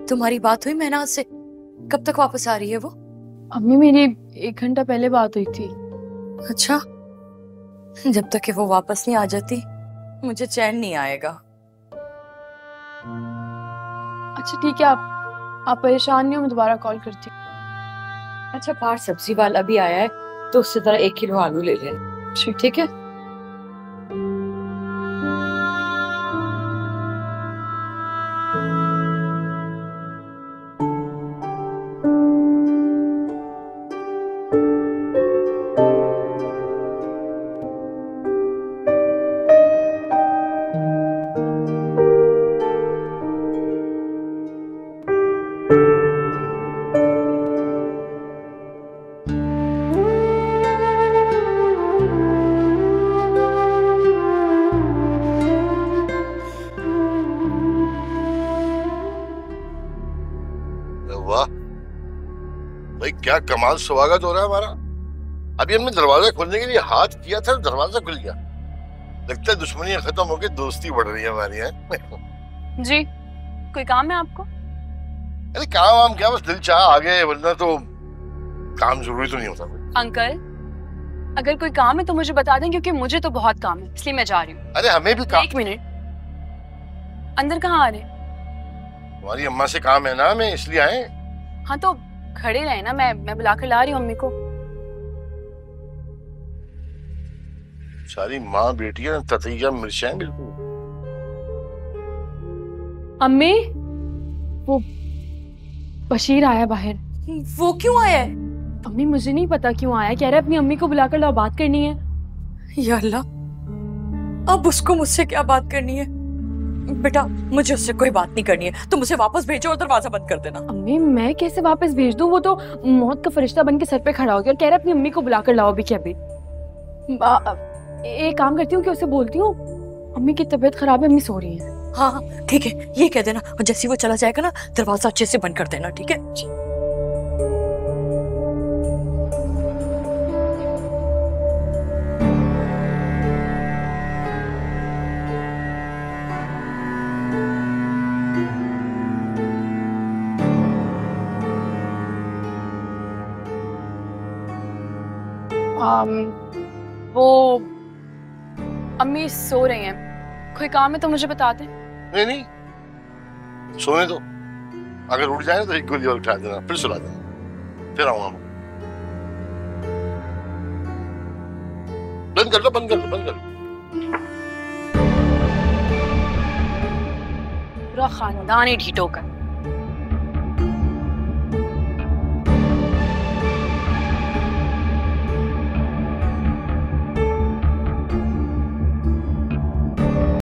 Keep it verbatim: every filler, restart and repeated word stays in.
तुम्हारी बात हुई महनाज से? कब तक वापस आ रही है वो? अम्मी मेरी एक घंटा पहले बात हुई थी। अच्छा, जब तक कि वो वापस नहीं आ जाती मुझे चैन नहीं आएगा। अच्छा ठीक है, आप आप परेशान नहीं हो, मैं दोबारा कॉल करती हूँ। अच्छा, बाहर सब्जी वाला भी आया है तो उससे तरह एक किलो आलू ले लेना। ठीक है। वाह भाई, क्या कमाल स्वागत हो रहा है हमारा। अभी हमने दरवाजा खोलने के लिए हाथ किया था, दरवाजा खुल गया। लगता है दुश्मनियां खत्म होकर दोस्ती बढ़ रही है हमारी है। जी, कोई काम है आपको? अरे काम वाम क्या, बस दिल चाह आ गए, वरना तो काम जरूरी तो नहीं होता कोई। अंकल, अगर कोई काम है तो मुझे बता दें, क्योंकि मुझे तो बहुत काम है, इसलिए मैं जा रही हूँ। अरे हमें भी काम। एक मिनट, अंदर कहाँ आ रहे? तुम्हारी अम्मा से काम है ना, हमें इसलिए आए। हाँ तो खड़े रहे ना, मैं मैं बुलाकर ला रही हूँ अम्मी को। सारी माँ बेटियां ततैया मिर्चाएं बिल्कुल। अम्मी, वो बशीर आया बाहर। वो क्यों आया है? अम्मी मुझे नहीं पता क्यों आया, कह रहा है अपनी अम्मी को बुलाकर लाओ, बात करनी है। या अल्लाह, अब उसको मुझसे क्या बात करनी है? बेटा, मुझे उससे कोई बात नहीं करनी है, तुम उसे वापस भेजो और दरवाजा बंद कर देना। अम्मी मैं कैसे वापस भेज दूं? वो तो मौत का फरिश्ता बन के सर पे खड़ा हो गया और कह रहा है अपनी अम्मी को बुलाकर लाओ अभी के अभी। एक काम करती हूँ कि उसे बोलती हूँ अम्मी की तबीयत खराब है, अम्मी सो रही है। हाँ हाँ ठीक है, ये कह देना, और जैसे वो चला जाएगा ना दरवाजा अच्छे से बंद कर देना, ठीक है? आम, वो अम्मी सो रही हैं, कोई काम है तो मुझे बता दें। नहीं नहीं, सोने दो। अगर उठ जाए तो एक गोली और उठा देना, फिर सुला देना, फिर आऊंगा मैं। बंद कर लो, बंद कर लो, बंद कर लो। पूरा खानदान ही ढीठो कर।